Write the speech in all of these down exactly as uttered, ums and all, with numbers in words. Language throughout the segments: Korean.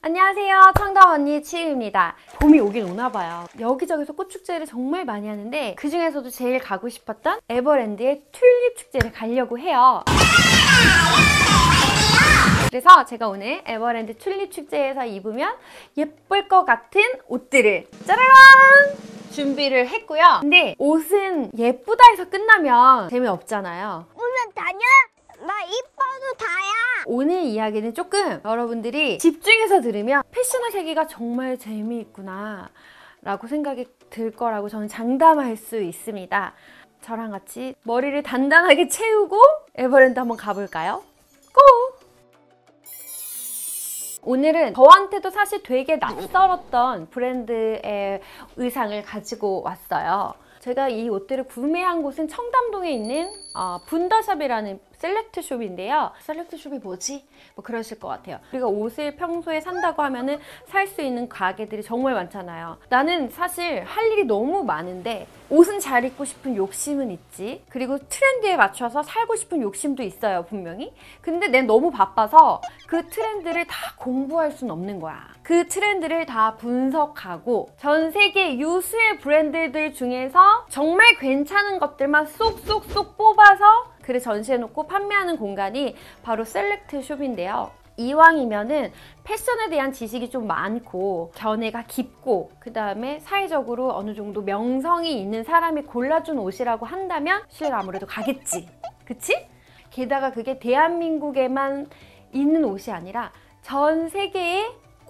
안녕하세요. 청담 언니 치유입니다. 봄이 오긴 오나봐요. 여기저기서 꽃축제를 정말 많이 하는데 그 중에서도 제일 가고 싶었던 에버랜드의 튤립 축제를 가려고 해요. 그래서 제가 오늘 에버랜드 튤립 축제에서 입으면 예쁠 것 같은 옷들을 짜라란! 준비를 했고요. 근데 옷은 예쁘다 해서 끝나면 재미없잖아요. 오면 다냐? 나 이뻐도 다야. 오늘 이야기는 조금 여러분들이 집중해서 들으면 패션의 세계가 정말 재미있구나 라고 생각이 들 거라고 저는 장담할 수 있습니다. 저랑 같이 머리를 단단하게 채우고 에버랜드 한번 가볼까요? 고! 오늘은 저한테도 사실 되게 낯설었던 브랜드의 의상을 가지고 왔어요. 제가 이 옷들을 구매한 곳은 청담동에 있는 어, 분더샵이라는 셀렉트 숍인데요. 셀렉트 숍이 뭐지? 뭐 그러실 것 같아요. 우리가 옷을 평소에 산다고 하면은 살 수 있는 가게들이 정말 많잖아요. 나는 사실 할 일이 너무 많은데 옷은 잘 입고 싶은 욕심은 있지. 그리고 트렌드에 맞춰서 살고 싶은 욕심도 있어요, 분명히. 근데 난 너무 바빠서 그 트렌드를 다 공부할 수는 없는 거야. 그 트렌드를 다 분석하고 전 세계 유수의 브랜드들 중에서 정말 괜찮은 것들만 쏙쏙쏙 뽑아서 글을 전시해놓고 판매하는 공간이 바로 셀렉트 숍인데요. 이왕이면은 패션에 대한 지식이 좀 많고 견해가 깊고 그 다음에 사회적으로 어느 정도 명성이 있는 사람이 골라준 옷이라고 한다면 실내가 아무래도 가겠지. 그치? 게다가 그게 대한민국에만 있는 옷이 아니라 전 세계의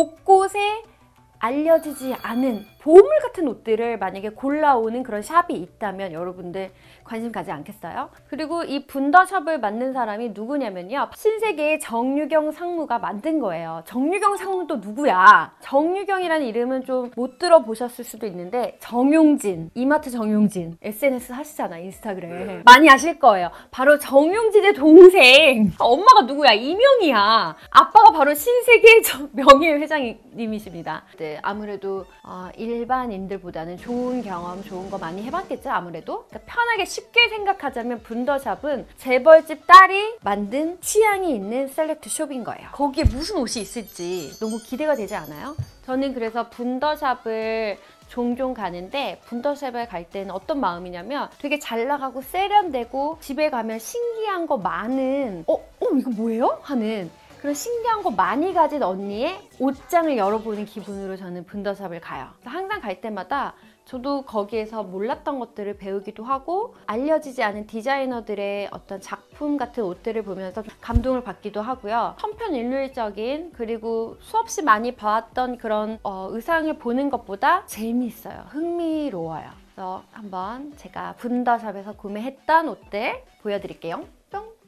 곳곳에 알려지지 않은 보물 같은 옷들을 만약에 골라오는 그런 샵이 있다면 여러분들 관심 가지 않겠어요? 그리고 이 분더샵을 만든 사람이 누구냐면요. 신세계의 정유경 상무가 만든 거예요. 정유경 상무는 또 누구야? 정유경이라는 이름은 좀 못 들어보셨을 수도 있는데 정용진, 이마트 정용진 에스엔에스 하시잖아, 인스타그램. 많이 아실 거예요. 바로 정용진의 동생. 엄마가 누구야? 이명이야. 아빠가 바로 신세계 명예회장님이십니다. 네, 아무래도 어, 일반인들보다는 좋은 경험, 좋은 거 많이 해봤겠죠, 아무래도. 그러니까 편하게 쉽게 생각하자면 분더샵은 재벌집 딸이 만든 취향이 있는 셀렉트 숍인 거예요. 거기에 무슨 옷이 있을지 너무 기대가 되지 않아요? 저는 그래서 분더샵을 종종 가는데 분더샵에 갈 때는 어떤 마음이냐면 되게 잘 나가고 세련되고 집에 가면 신기한 거 많은 어? 어? 이거 뭐예요? 하는 그런 신기한 거 많이 가진 언니의 옷장을 열어보는 기분으로 저는 분더샵을 가요. 항상 갈 때마다 저도 거기에서 몰랐던 것들을 배우기도 하고 알려지지 않은 디자이너들의 어떤 작품 같은 옷들을 보면서 감동을 받기도 하고요. 천편일률적인 그리고 수없이 많이 봐왔던 그런 어, 의상을 보는 것보다 재미있어요. 흥미로워요. 그래서 한번 제가 분더샵에서 구매했던 옷들 보여드릴게요. 뿅!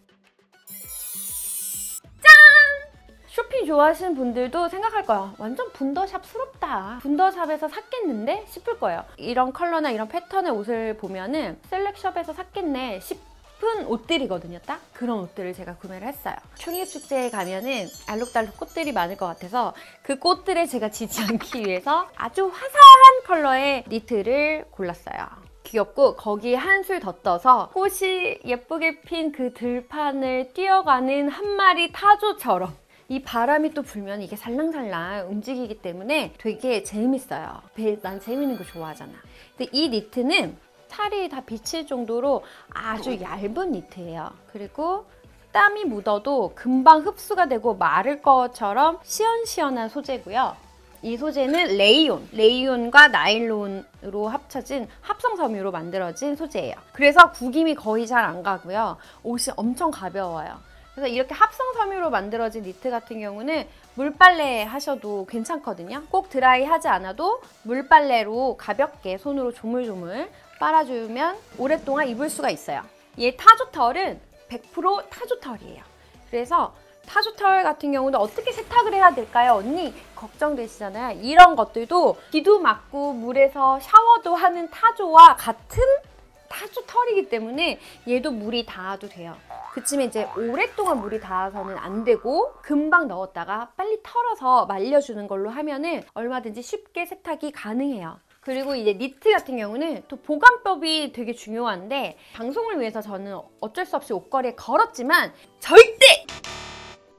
쇼핑 좋아하시는 분들도 생각할 거야. 완전 분더샵스럽다. 분더샵에서 샀겠는데? 싶을 거예요. 이런 컬러나 이런 패턴의 옷을 보면은 셀렉숍에서 샀겠네 싶은 옷들이거든요. 딱 그런 옷들을 제가 구매를 했어요. 튤립 축제에 가면은 알록달록 꽃들이 많을 것 같아서 그 꽃들을 제가 지지 않기 위해서 아주 화사한 컬러의 니트를 골랐어요. 귀엽고 거기에 한술 더 떠서 꽃이 예쁘게 핀 그 들판을 뛰어가는 한 마리 타조처럼 이 바람이 또 불면 이게 살랑살랑 움직이기 때문에 되게 재밌어요. 난 재밌는 거 좋아하잖아. 근데 이 니트는 살이 다 비칠 정도로 아주 얇은 니트예요. 그리고 땀이 묻어도 금방 흡수가 되고 마를 것처럼 시원시원한 소재고요. 이 소재는 레이온, 레이온과 나일론으로 합쳐진 합성 섬유로 만들어진 소재예요. 그래서 구김이 거의 잘 안 가고요. 옷이 엄청 가벼워요. 그래서 이렇게 합성 섬유로 만들어진 니트 같은 경우는 물빨래 하셔도 괜찮거든요. 꼭 드라이 하지 않아도 물빨래로 가볍게 손으로 조물조물 빨아주면 오랫동안 입을 수가 있어요. 얘 타조털은 백 퍼센트 타조털이에요. 그래서 타조털 같은 경우는 어떻게 세탁을 해야 될까요? 언니 걱정되시잖아요. 이런 것들도 비도 맞고 물에서 샤워도 하는 타조와 같은 타조털이기 때문에 얘도 물이 닿아도 돼요. 그치만 이제 오랫동안 물이 닿아서는 안 되고 금방 넣었다가 빨리 털어서 말려주는 걸로 하면은 얼마든지 쉽게 세탁이 가능해요. 그리고 이제 니트 같은 경우는 또 보관법이 되게 중요한데 방송을 위해서 저는 어쩔 수 없이 옷걸이에 걸었지만 절대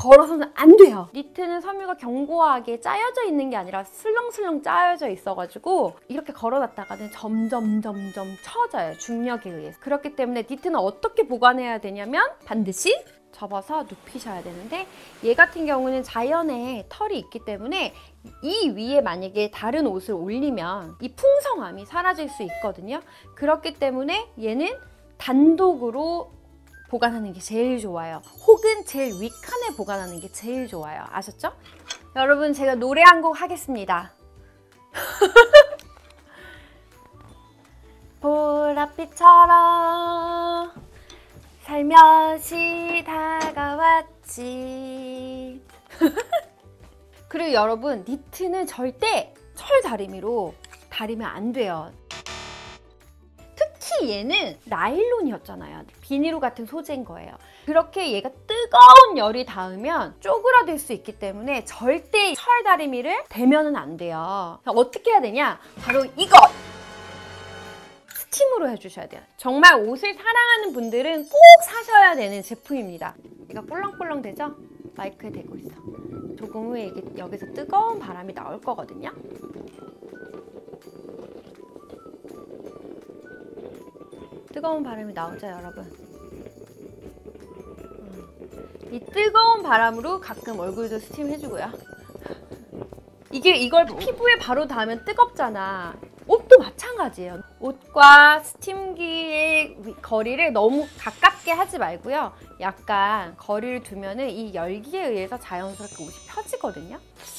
걸어서는 안 돼요. 니트는 섬유가 견고하게 짜여져 있는 게 아니라 슬렁슬렁 짜여져 있어가지고 이렇게 걸어놨다가는 점점 점점 처져요. 중력에 의해서. 그렇기 때문에 니트는 어떻게 보관해야 되냐면 반드시 접어서 눕히셔야 되는데, 얘 같은 경우는 자연에 털이 있기 때문에 이 위에 만약에 다른 옷을 올리면 이 풍성함이 사라질 수 있거든요. 그렇기 때문에 얘는 단독으로 보관하는 게 제일 좋아요. 혹은 제일 윗칸에 보관하는 게 제일 좋아요. 아셨죠? 여러분, 제가 노래 한 곡 하겠습니다. 보랏빛처럼 살며시 다가왔지. 그리고 여러분, 니트는 절대 철 다리미로 다리면 안 돼요. 특히 얘는 나일론이었잖아요. 비닐로 같은 소재인 거예요. 그렇게 얘가 뜨거운 열이 닿으면 쪼그라들 수 있기 때문에 절대 철 다리미를 대면은 안 돼요. 어떻게 해야 되냐? 바로 이거! 스팀으로 해주셔야 돼요. 정말 옷을 사랑하는 분들은 꼭 사셔야 되는 제품입니다. 얘가 꿀렁꿀렁 되죠? 마이크에 대고 있어. 조금 후에 이게 여기서 뜨거운 바람이 나올 거거든요. 뜨거운 바람이 나오죠, 여러분? 이 뜨거운 바람으로 가끔 얼굴도 스팀 해주고요. 이게 이걸 피부에 바로 닿으면 뜨겁잖아. 옷도 마찬가지예요. 옷과 스팀기의 거리를 너무 가깝게 하지 말고요. 약간 거리를 두면은 이 열기에 의해서 자연스럽게 옷이 펴지거든요.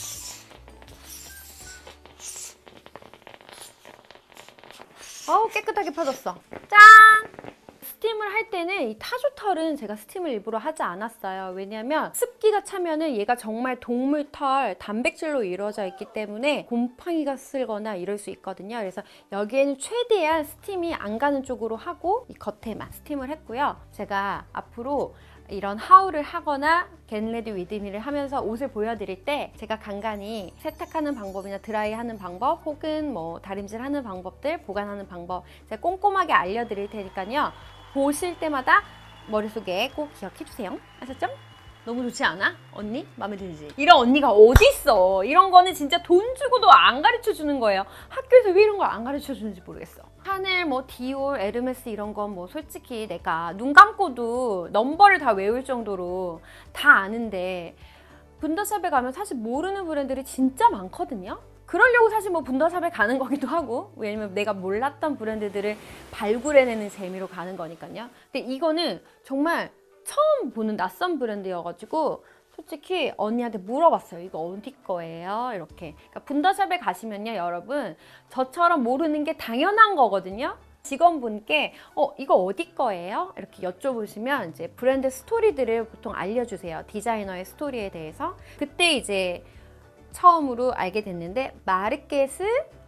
어우, 깨끗하게 펴졌어. 짠! 스팀을 할 때는 이 타조털은 제가 스팀을 일부러 하지 않았어요. 왜냐면 습기가 차면은 얘가 정말 동물털, 단백질로 이루어져 있기 때문에 곰팡이가 쓸거나 이럴 수 있거든요. 그래서 여기에는 최대한 스팀이 안 가는 쪽으로 하고 이 겉에만 스팀을 했고요. 제가 앞으로 이런 하울을 하거나 겟레디 위드미를 하면서 옷을 보여드릴 때 제가 간간히 세탁하는 방법이나 드라이하는 방법 혹은 뭐 다림질하는 방법들, 보관하는 방법 제가 꼼꼼하게 알려드릴 테니까요. 보실 때마다 머릿속에 꼭 기억해주세요. 아셨죠? 너무 좋지 않아? 언니? 마음에 들지? 이런 언니가 어딨어? 이런 거는 진짜 돈 주고도 안 가르쳐주는 거예요. 학교에서 왜 이런 걸 안 가르쳐주는지 모르겠어. 하늘, 뭐 디올, 에르메스 이런 건 뭐 솔직히 내가 눈 감고도 넘버를 다 외울 정도로 다 아는데 분더샵에 가면 사실 모르는 브랜드들이 진짜 많거든요. 그러려고 사실 뭐 분더샵에 가는 거기도 하고, 왜냐면 내가 몰랐던 브랜드들을 발굴해내는 재미로 가는 거니까요. 근데 이거는 정말 처음 보는 낯선 브랜드여가지고 솔직히 언니한테 물어봤어요. 이거 어디 거예요? 이렇게. 그러니까 분더샵에 가시면요, 여러분 저처럼 모르는 게 당연한 거거든요. 직원분께 어 이거 어디 거예요? 이렇게 여쭤보시면 이제 브랜드 스토리들을 보통 알려주세요. 디자이너의 스토리에 대해서. 그때 이제 처음으로 알게 됐는데 마르케스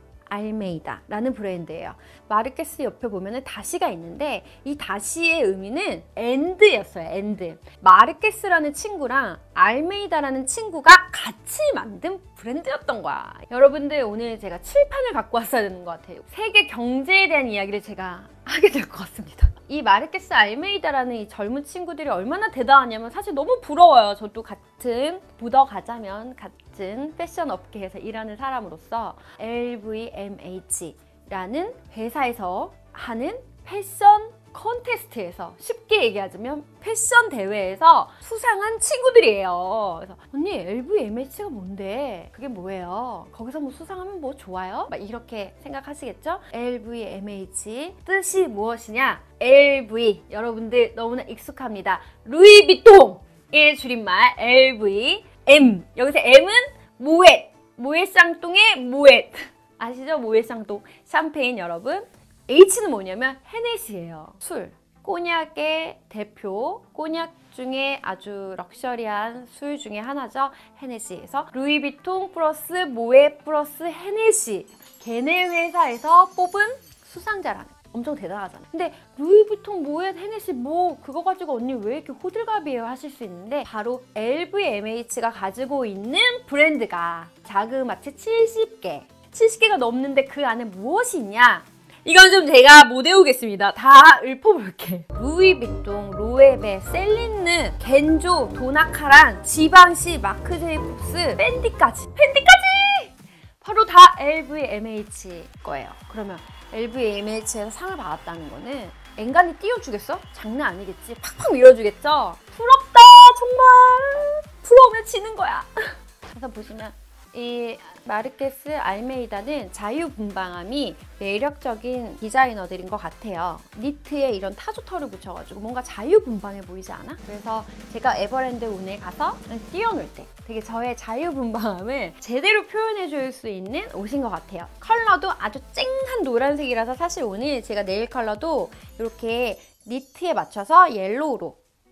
알메이다라는 브랜드예요. 마르케스 옆에 보면은 다시가 있는데 이 다시의 의미는 엔드였어요. 엔드. 마르케스라는 친구랑 알메이다라는 친구가 같이 만든 브랜드였던 거야. 여러분들, 오늘 제가 칠판을 갖고 왔어야 되는 것 같아요. 세계 경제에 대한 이야기를 제가 하게 될 것 같습니다. 이 마르케스 알메이다라는 이 젊은 친구들이 얼마나 대단하냐면 사실 너무 부러워요. 저도 같은 묻어가자면 같은 패션 업계에서 일하는 사람으로서 엘브이엠에이치라는 회사에서 하는 패션 콘테스트에서, 쉽게 얘기하자면 패션 대회에서 수상한 친구들이에요. 그래서 언니 엘브이엠에이치가 뭔데? 그게 뭐예요? 거기서 뭐 수상하면 뭐 좋아요? 막 이렇게 생각하시겠죠? 엘브이엠에이치 뜻이 무엇이냐? 엘브이, 여러분들 너무나 익숙합니다. 루이비통의 줄임말 엘브이. M, 여기서 M은 모엣, 모엣 쌍똥의 모엣. 아시죠? 모엣 쌍똥. 샴페인 여러분. H는 뭐냐면 헤네시예요. 술. 꼬냑의 대표, 꼬냑 중에 아주 럭셔리한 술 중에 하나죠. 헤네시에서 루이비통 플러스 모엣 플러스 헤네시. 걔네 회사에서 뽑은 수상자라는. 엄청 대단하잖아. 근데 루이비통, 모엣, 헤네시 뭐 그거 가지고 언니 왜 이렇게 호들갑이에요 하실 수 있는데, 바로 엘브이엠에이치가 가지고 있는 브랜드가 자그마치 칠십 개. 칠십 개가 넘는데 그 안에 무엇이 있냐? 이건 좀 제가 못 외우겠습니다. 다 읊어볼게. 루이비통, 로에베, 셀린느, 겐조, 도나카란, 지방시, 마크 제이콥스, 밴디까지. 밴디까지! 바로 다 엘브이엠에이치 거예요. 그러면 엘브이엠에이치에서 상을 받았다는 거는 앵간히 띄워주겠어? 장난 아니겠지? 팍팍 밀어주겠죠? 부럽다 정말. 부러우면 지는 거야. 그래서 보시면 이 마르케스 알메이다는 자유분방함이 매력적인 디자이너들인 것 같아요. 니트에 이런 타조털을 붙여가지고 뭔가 자유분방해 보이지 않아? 그래서 제가 에버랜드 오늘 가서 뛰어놀 때 되게 저의 자유분방함을 제대로 표현해 줄 수 있는 옷인 것 같아요. 컬러도 아주 쨍한 노란색이라서 사실 오늘 제가 네일 컬러도 이렇게 니트에 맞춰서 옐로우로,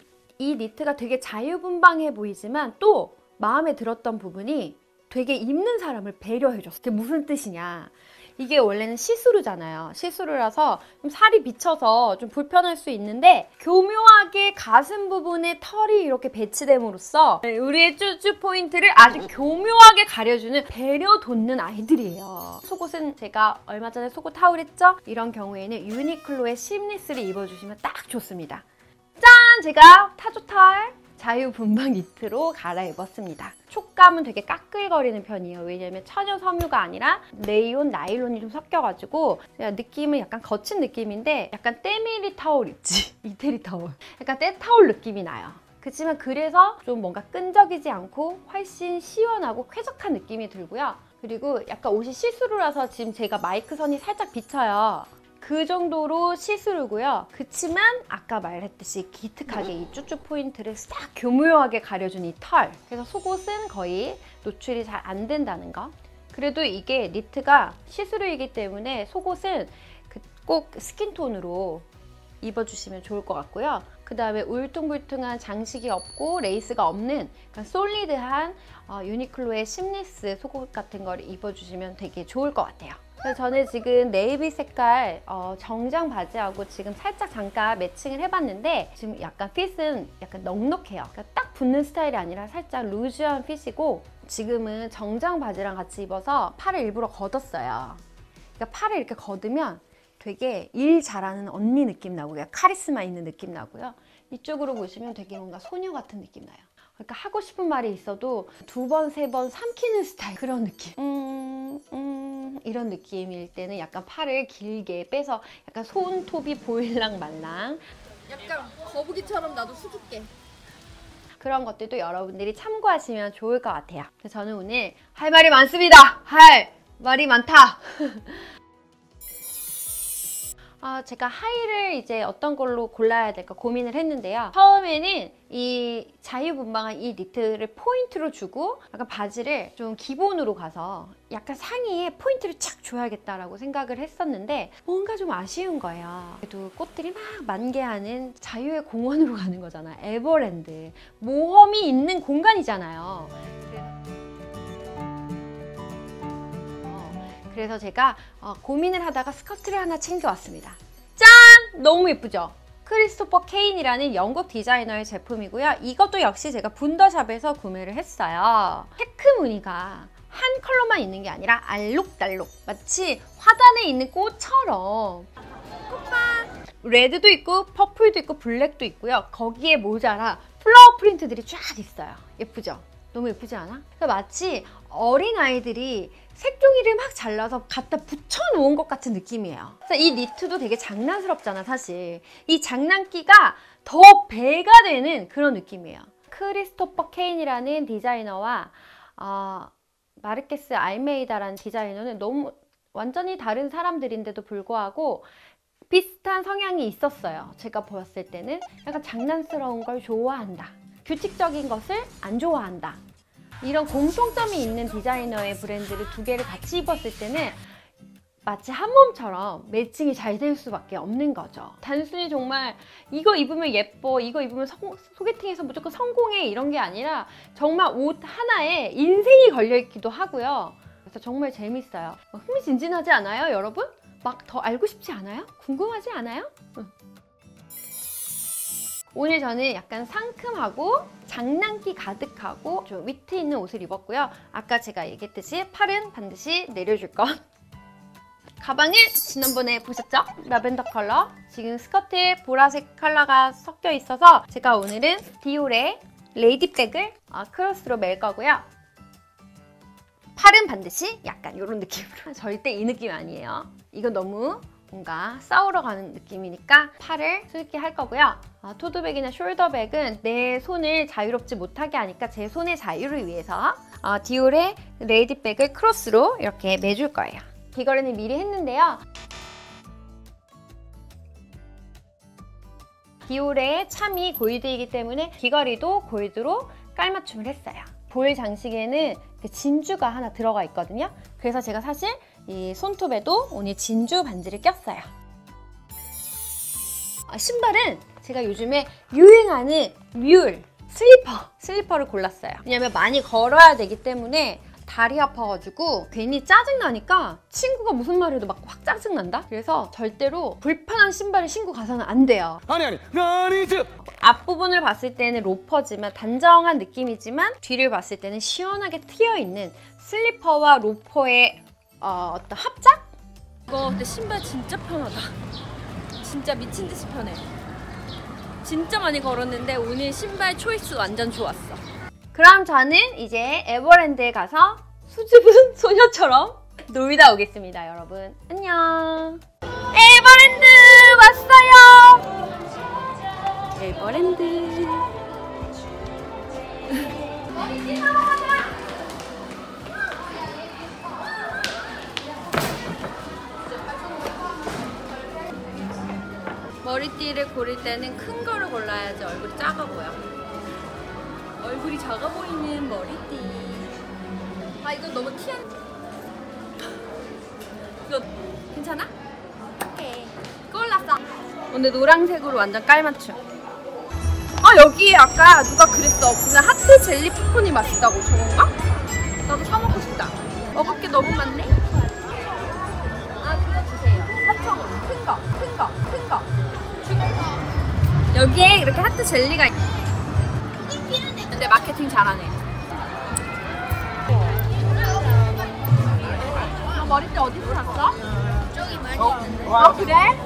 이 니트가 되게 자유분방해 보이지만 또 마음에 들었던 부분이 되게 입는 사람을 배려해줬어. 그게 무슨 뜻이냐. 이게 원래는 시스루잖아요. 시스루라서 좀 살이 비쳐서 좀 불편할 수 있는데 교묘하게 가슴 부분에 털이 이렇게 배치됨으로써 우리의 쭈쭈 포인트를 아주 교묘하게 가려주는 배려 돋는 아이들이에요. 속옷은 제가 얼마 전에 속옷 하울했죠? 이런 경우에는 유니클로의 심리스를 입어주시면 딱 좋습니다. 짠! 제가 타조털 자유분방 니트로 갈아입었습니다. 촉감은 되게 까끌거리는 편이에요. 왜냐면 천연 섬유가 아니라 레이온, 나일론이 좀 섞여가지고 느낌은 약간 거친 느낌인데 약간 때밀이 타올 있지? 이태리 타올. 약간 때타올 느낌이 나요. 그렇지만 그래서 좀 뭔가 끈적이지 않고 훨씬 시원하고 쾌적한 느낌이 들고요. 그리고 약간 옷이 시스루라서 지금 제가 마이크 선이 살짝 비쳐요. 그 정도로 시스루고요. 그치만 아까 말했듯이 기특하게 이 쭈쭈 포인트를 싹 교묘하게 가려준 이 털. 그래서 속옷은 거의 노출이 잘 안 된다는 거. 그래도 이게 니트가 시스루이기 때문에 속옷은 꼭 스킨톤으로 입어주시면 좋을 것 같고요. 그 다음에 울퉁불퉁한 장식이 없고 레이스가 없는 솔리드한 어, 유니클로의 심리스 속옷 같은 걸 입어주시면 되게 좋을 것 같아요. 그래서 저는 지금 네이비 색깔 어, 정장 바지하고 지금 살짝 잠깐 매칭을 해봤는데 지금 약간 핏은 약간 넉넉해요. 그러니까 딱 붙는 스타일이 아니라 살짝 루즈한 핏이고 지금은 정장 바지랑 같이 입어서 팔을 일부러 걷었어요. 그러니까 팔을 이렇게 걷으면 되게 일 잘하는 언니 느낌 나고 카리스마 있는 느낌 나고요. 이쪽으로 보시면 되게 뭔가 소녀 같은 느낌 나요. 그러니까 하고 싶은 말이 있어도 두 번, 세 번 삼키는 스타일 그런 느낌. 음, 음, 이런 느낌일 때는 약간 팔을 길게 빼서 약간 손톱이 보일랑 말랑. 약간 거북이처럼 나도 수줍게. 그런 것들도 여러분들이 참고하시면 좋을 것 같아요. 그래서 저는 오늘 할 말이 많습니다. 할 말이 많다. 아, 제가 하의를 이제 어떤 걸로 골라야 될까 고민을 했는데요. 처음에는 이 자유분방한 이 니트를 포인트로 주고 약간 바지를 좀 기본으로 가서 약간 상의에 포인트를 착 줘야겠다라고 생각을 했었는데 뭔가 좀 아쉬운 거예요. 그래도 꽃들이 막 만개하는 자유의 공원으로 가는 거잖아. 에버랜드. 모험이 있는 공간이잖아요. 그래서 제가 어, 고민을 하다가 스커트를 하나 챙겨왔습니다. 짠! 너무 예쁘죠? 크리스토퍼 케인이라는 영국 디자이너의 제품이고요. 이것도 역시 제가 분더샵에서 구매를 했어요. 체크 무늬가 한 컬러만 있는 게 아니라 알록달록 마치 화단에 있는 꽃처럼 꽃밭! 레드도 있고 퍼플도 있고 블랙도 있고요. 거기에 모자라 플라워 프린트들이 쫙 있어요. 예쁘죠? 너무 예쁘지 않아? 그러니까 마치 어린아이들이 색종이를 막 잘라서 갖다 붙여놓은 것 같은 느낌이에요. 그래서 이 니트도 되게 장난스럽잖아, 사실. 이 장난기가 더 배가 되는 그런 느낌이에요. 크리스토퍼 케인이라는 디자이너와 어, 마르케스 알메이다라는 디자이너는 너무 완전히 다른 사람들인데도 불구하고 비슷한 성향이 있었어요. 제가 보았을 때는 약간 장난스러운 걸 좋아한다. 규칙적인 것을 안 좋아한다. 이런 공통점이 있는 디자이너의 브랜드를 두 개를 같이 입었을 때는 마치 한 몸처럼 매칭이 잘 될 수밖에 없는 거죠. 단순히 정말 이거 입으면 예뻐, 이거 입으면 성, 소개팅에서 무조건 성공해 이런 게 아니라 정말 옷 하나에 인생이 걸려있기도 하고요. 그래서 정말 재밌어요. 흥미진진하지 않아요, 여러분? 막 더 알고 싶지 않아요? 궁금하지 않아요? 응. 오늘 저는 약간 상큼하고 장난기 가득하고 좀 위트 있는 옷을 입었고요. 아까 제가 얘기했듯이 팔은 반드시 내려줄 것. 가방은 지난번에 보셨죠? 라벤더 컬러. 지금 스커트에 보라색 컬러가 섞여 있어서 제가 오늘은 디올의 레이디백을 어, 크로스로 멜 거고요. 팔은 반드시 약간 이런 느낌으로. 절대 이 느낌 아니에요. 이건 너무 뭔가 싸우러 가는 느낌이니까 팔을 수줍게 할 거고요. 어, 토드백이나 숄더백은 내 손을 자유롭지 못하게 하니까 제 손의 자유를 위해서 어, 디올의 레이디백을 크로스로 이렇게 매줄 거예요. 귀걸이는 미리 했는데요. 디올의 참이 골드이기 때문에 귀걸이도 골드로 깔맞춤을 했어요. 볼 장식에는 진주가 하나 들어가 있거든요. 그래서 제가 사실 이 손톱에도 오늘 진주 반지를 꼈어요. 아, 신발은 제가 요즘에 유행하는 뮬 슬리퍼, 슬리퍼를 골랐어요. 왜냐면 많이 걸어야 되기 때문에 다리 아파가지고 괜히 짜증나니까 친구가 무슨 말 해도 막 확 짜증난다? 그래서 절대로 불편한 신발을 신고 가서는 안 돼요. 아니 아니 아니죠. 앞부분을 봤을 때는 로퍼지만 단정한 느낌이지만 뒤를 봤을 때는 시원하게 트여있는 슬리퍼와 로퍼의 어, 어떤 합작? 이거 근데 신발 진짜 편하다. 진짜 미친 듯이 편해. 진짜 많이 걸었는데 오늘 신발 초이스 완전 좋았어. 그럼 저는 이제 에버랜드에 가서 수줍은 소녀처럼 놀다 오겠습니다, 여러분. 안녕. 에버랜드 왔어요. 에버랜드. 머리띠를 고를 때는 큰 거를 골라야지 얼굴이 작아 보여. 얼굴이 작아 보이는 머리띠. 아, 이거 너무 티한. 이거 괜찮아? 오케이. 골랐어. 오늘 노란색으로 완전 깔맞춤. 아, 여기에 아까 누가 그랬어. 무슨 하트 젤리 푸콘이 맛있다고. 저건가? 나도 사 먹고 싶다. 먹을 게 너무 많네. 아, 그거 주세요. 사천 원. 큰 거, 큰 거, 큰 거. 여기에 이렇게 하트 젤리가 있. 근데 마케팅 잘하네. 너 머리띠 어디서 샀어? 저기 많이 어? 있는데. 아, 그래?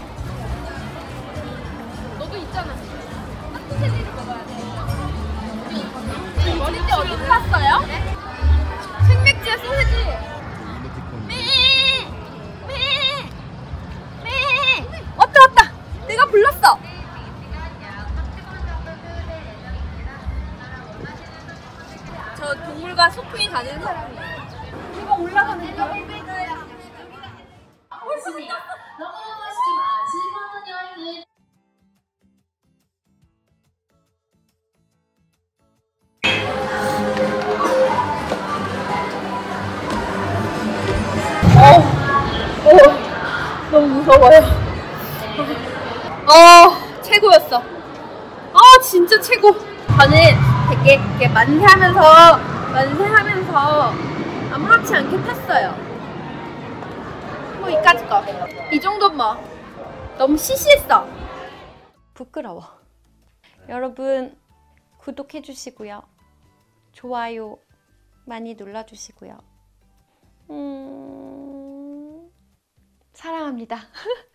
너도 있잖아. 하트 젤리를 먹어야 돼. 머리띠 어디서 샀어요? 생맥주에 소세지. 매! 매! 매! 왔다 왔다. 내가 불렀어. 저 동물과 소풍이 가는 사람이에요. 제가 올라가는 거. 어, 어, 너무 무서워요. 어, 최고였어. 아, 진짜 최고. 저는 되게 이렇게 만세하면서 만세하면서 아무렇지 않게 탔어요. 뭐 이까짓 거. 이 정도면 뭐 너무 시시했어. 부끄러워. 여러분 구독해 주시고요. 좋아요 많이 눌러주시고요. 음... 사랑합니다.